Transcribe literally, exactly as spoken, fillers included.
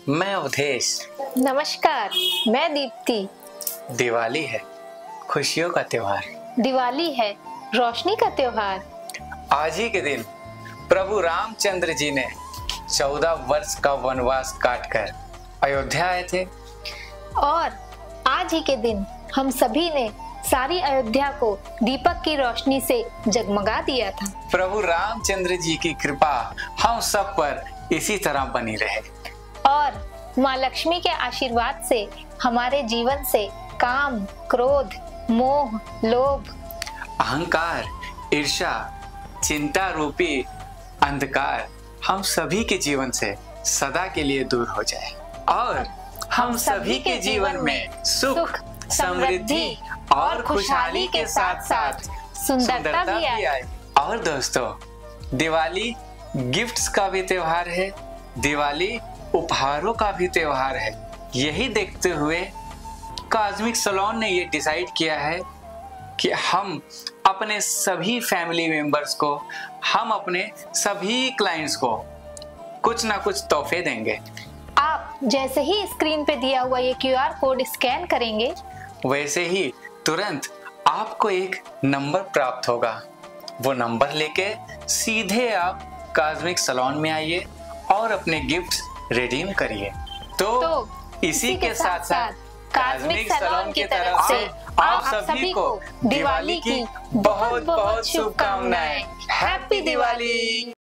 मैं अवधेश। नमस्कार, मैं दीप्ति। दिवाली है खुशियों का त्योहार। दिवाली है रोशनी का त्योहार। आज ही के दिन प्रभु रामचंद्र जी ने चौदह वर्ष का वनवास काटकर अयोध्या आए थे और आज ही के दिन हम सभी ने सारी अयोध्या को दीपक की रोशनी से जगमगा दिया था। प्रभु रामचंद्र जी की कृपा हम सब पर इसी तरह बनी रहे और माँ लक्ष्मी के आशीर्वाद से हमारे जीवन से काम, क्रोध, मोह, लोभ, अहंकार, ईर्ष्या, चिंता रूपी अंधकार हम सभी के जीवन से सदा के लिए दूर हो जाए और हम सभी के जीवन में सुख, समृद्धि और खुशहाली के साथ साथ सुंदरता भी आए। और दोस्तों, दिवाली गिफ्ट्स का भी त्योहार है, दिवाली उपहारों का भी त्योहार है। यही देखते हुए कॉस्मिक सैलून ने ये डिसाइड किया है कि हम अपने सभी फैमिली मेंबर्स को, हम अपने सभी क्लाइंट्स को कुछ ना कुछ तोहफे देंगे। आप जैसे ही स्क्रीन पे दिया हुआ ये क्यू आर कोड स्कैन करेंगे, वैसे ही तुरंत आपको एक नंबर प्राप्त होगा। वो नंबर लेके सीधे आप कॉस्मिक सैलून में आइए और अपने गिफ्ट्स रिडीम करिए। तो, तो इसी के साथ साथ कॉस्मिक सैलून की तरफ से आप सभी को दिवाली की बहुत बहुत शुभकामनाएं। हैप्पी दिवाली।